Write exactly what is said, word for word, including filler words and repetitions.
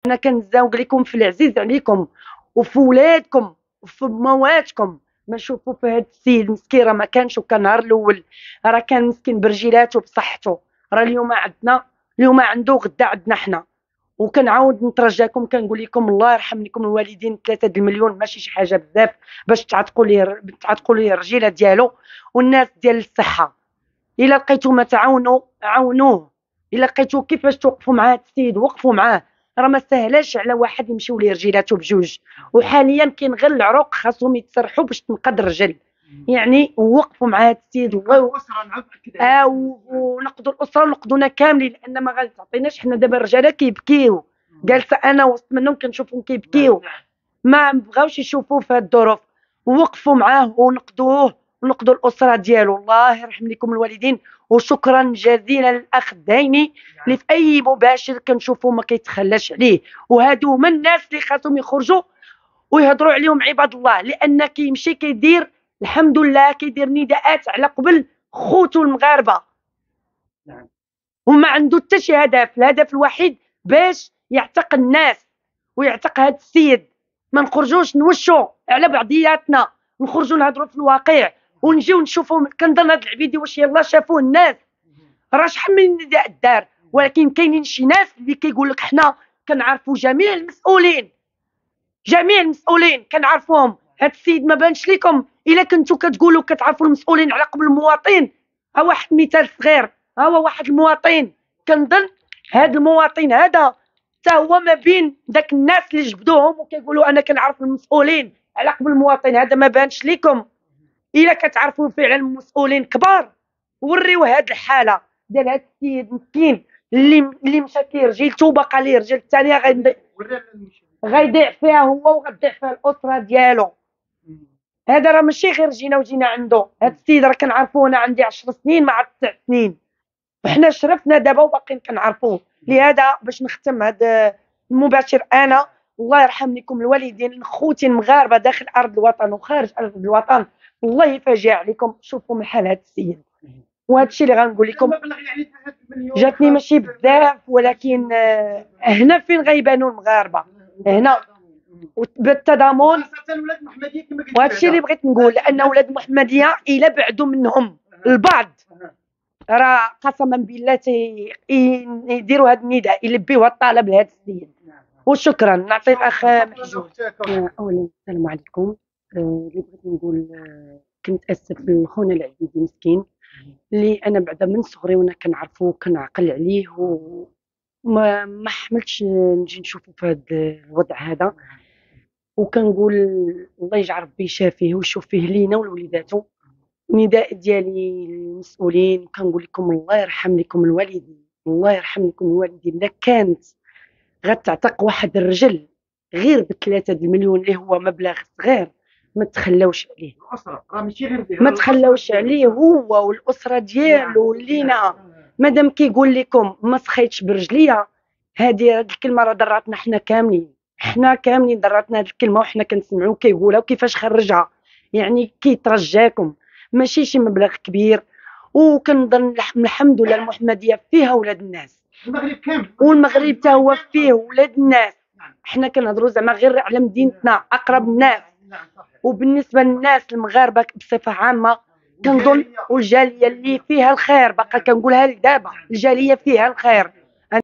وانا كنزاوق لكم في العزيز عليكم وفي ولادكم وفي مواتكم. ما نشوفوا في هذا السيد مسكين، راه ما كانش وكان نهار الاول، راه كان مسكين برجيلاته بصحته، راه اليوم عندنا اليوم عنده غدا عندنا حنا. وكنعاود نترجاكم كنقول لكم الله يرحم لكم الوالدين، ثلاثة المليون ماشي شي حاجه بزاف باش تعتقوا ليه تعتقوا ليه الرجيله ديالو والناس ديال الصحه. الا لقيتو ما تعاونوا عاونوه، الا لقيتو كيفاش توقفوا مع هذا السيد وقفوا معاه. راه ما سهلاش على واحد يمشيو ليه رجيلاته بجوج، وحاليا كاين غير العروق خاصهم يتسرحوا باش تنقد الرجل. يعني وقفوا مع هذا السيد والله. اه ونقضوا الاسره ونقضونا كاملين، لان ما غاتعطيناش حنا دابا الرجاله كيبكيو. جالسه انا وسط منهم كنشوفهم كيبكيو، ما بغاوش يشوفوه في هذه الظروف. ووقفوا معاه ونقضوه ونقضوا الاسره ديالو. الله يرحم لكم الوالدين. وشكرا جزيلا للاخ الدايني اللي في اي مباشر كنشوفوا ما كيتخلاش عليه. وهادو هما الناس اللي خاصهم يخرجوا ويهضروا عليهم عباد الله، لان كيمشي كيدير الحمد لله كيدير نداءات على قبل خوتو المغاربه. نعم. وما عنده حتى شي هدف، الهدف الوحيد باش يعتق الناس ويعتق هذا السيد. ما نخرجوش نوشوا على بعضياتنا، نخرجوا نهضروا في الواقع ونجيو نشوفوا. كنظن هاد العبيدي واش يلاه شافوه الناس، راه شحال من نداء الدار، ولكن كاينين شي ناس اللي كيقول لك حنا كنعرفوا جميع المسؤولين، جميع المسؤولين كنعرفوهم. هاد السيد ما بانش لكم؟ الا كنتو كتقولوا كتعرفوا المسؤولين على قبل المواطن، ها واحد مثال صغير، ها هو واحد المواطن. كنظن هاد المواطن هذا حتى هو ما بين داك الناس اللي جبدوهم وكيقولوا انا كنعرف المسؤولين على قبل المواطن. هذا ما بانش لكم؟ الا كتعرفوا فعلا المسؤولين كبار وريو هاد الحاله ديال هاد السيد مسكين اللي اللي مشى كيرجيلته وبقى ليه رجل الثانيه غيضيع غيضيع فيها هو وغتضيع فيها الاسره ديالو. هذا راه ماشي غير جينا وجينا عنده. هاد السيد راه كنعرفوه، انا عندي عشر سنين مع تسع سنين وحنا شرفنا دابا وباقيين كنعرفوه. لهذا باش نختم هذا المباشر، انا الله يرحم لكم الوالدين خوتي المغاربه داخل ارض الوطن وخارج ارض الوطن، الله يفاجئ عليكم. شوفوا من حال هذا السيد. وهذا الشيء اللي غنقول لكم جاتني ماشي بزاف، ولكن هنا فين غيبانوا المغاربه هنا بالتضامن. وهذا الشيء اللي بغيت نقول، لان اولاد المحمديه الا بعدوا منهم البعض راه قسما بالله يديروا هذا النداء يلبيوها الطلب لهذا السيد. وشكرا. نعطي الاخ محجوب. اولا السلام عليكم. اللي بغيت نقول كنت اسف لخونا العزيز مسكين اللي انا بعدا من صغري وانا كنعرفو وكنعقل عليه وما ما حملتش نجي نشوفو في هذا الوضع هذا. وكنقول الله يجعل ربي يشافيه ويشوف فيه لينا ولوليداتو. نداء ديالي للمسؤولين كنقول لكم الله يرحم لكم الوالدين، الله يرحم لكم الوالدين. الا كانت غتعتق واحد الرجل غير بثلاثة المليون اللي هو مبلغ صغير ما تخلاوش عليه. الاسره راه ماشي غير ديالو، ما تخلاوش عليه هو والاسره ديالو. لينا مادام كيقول لكم ما سخيتش برجليا، هذه هذه الكلمه راه ضراتنا حنا كاملين، حنا كاملين ضراتنا هذه الكلمه وحنا كنسمعوا كيقولها وكيفاش خرجها. يعني كيترجاكم ماشي شي مبلغ كبير. وكنظن الحمد لله المحمديه فيها ولاد الناس، المغرب كامل والمغرب حتى هو فيه ولاد الناس. حنا كنهضروا زعما غير على مدينتنا اقرب الناس، وبالنسبه للناس المغاربه بصفه عامه كنظن والجاليه اللي فيها الخير باقا كنقولها لك دابا الجاليه فيها الخير.